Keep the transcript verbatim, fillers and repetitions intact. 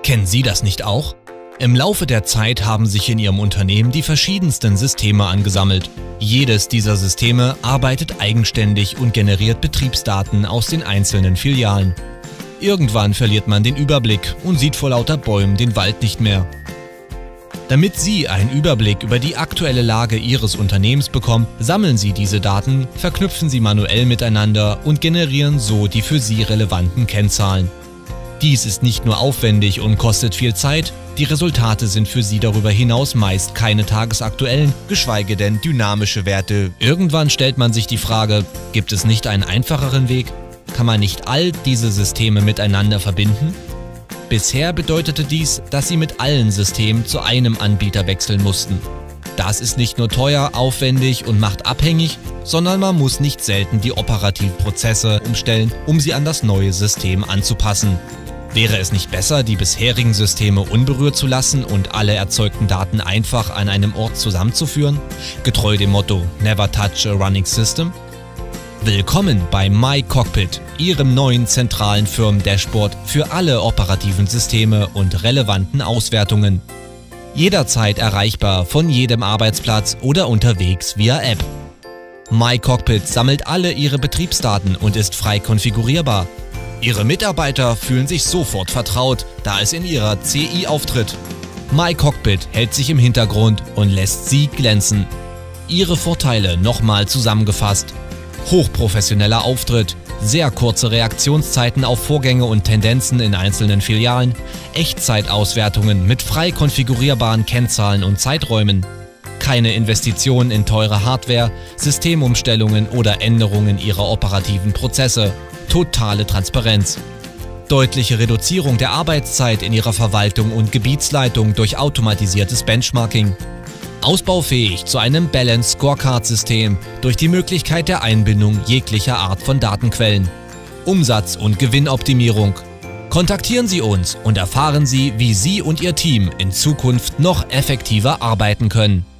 Kennen Sie das nicht auch? Im Laufe der Zeit haben sich in Ihrem Unternehmen die verschiedensten Systeme angesammelt. Jedes dieser Systeme arbeitet eigenständig und generiert Betriebsdaten aus den einzelnen Filialen. Irgendwann verliert man den Überblick und sieht vor lauter Bäumen den Wald nicht mehr. Damit Sie einen Überblick über die aktuelle Lage Ihres Unternehmens bekommen, sammeln Sie diese Daten, verknüpfen sie manuell miteinander und generieren so die für Sie relevanten Kennzahlen. Dies ist nicht nur aufwendig und kostet viel Zeit, die Resultate sind für Sie darüber hinaus meist keine tagesaktuellen, geschweige denn dynamische Werte. Irgendwann stellt man sich die Frage, gibt es nicht einen einfacheren Weg? Kann man nicht all diese Systeme miteinander verbinden? Bisher bedeutete dies, dass Sie mit allen Systemen zu einem Anbieter wechseln mussten. Das ist nicht nur teuer, aufwendig und macht abhängig, sondern man muss nicht selten die operativen Prozesse umstellen, um sie an das neue System anzupassen. Wäre es nicht besser, die bisherigen Systeme unberührt zu lassen und alle erzeugten Daten einfach an einem Ort zusammenzuführen? Getreu dem Motto Never touch a running system? Willkommen bei MyCockpit, Ihrem neuen zentralen Firmen-Dashboard für alle operativen Systeme und relevanten Auswertungen. Jederzeit erreichbar von jedem Arbeitsplatz oder unterwegs via App. MyCockpit sammelt alle Ihre Betriebsdaten und ist frei konfigurierbar. Ihre Mitarbeiter fühlen sich sofort vertraut, da es in Ihrer C I auftritt. MyCockpit hält sich im Hintergrund und lässt Sie glänzen. Ihre Vorteile nochmal zusammengefasst: hochprofessioneller Auftritt, sehr kurze Reaktionszeiten auf Vorgänge und Tendenzen in einzelnen Filialen, Echtzeitauswertungen mit frei konfigurierbaren Kennzahlen und Zeiträumen, keine Investitionen in teure Hardware, Systemumstellungen oder Änderungen Ihrer operativen Prozesse, totale Transparenz. Deutliche Reduzierung der Arbeitszeit in Ihrer Verwaltung und Gebietsleitung durch automatisiertes Benchmarking. Ausbaufähig zu einem Balanced Scorecard-System durch die Möglichkeit der Einbindung jeglicher Art von Datenquellen. Umsatz- und Gewinnoptimierung. Kontaktieren Sie uns und erfahren Sie, wie Sie und Ihr Team in Zukunft noch effektiver arbeiten können.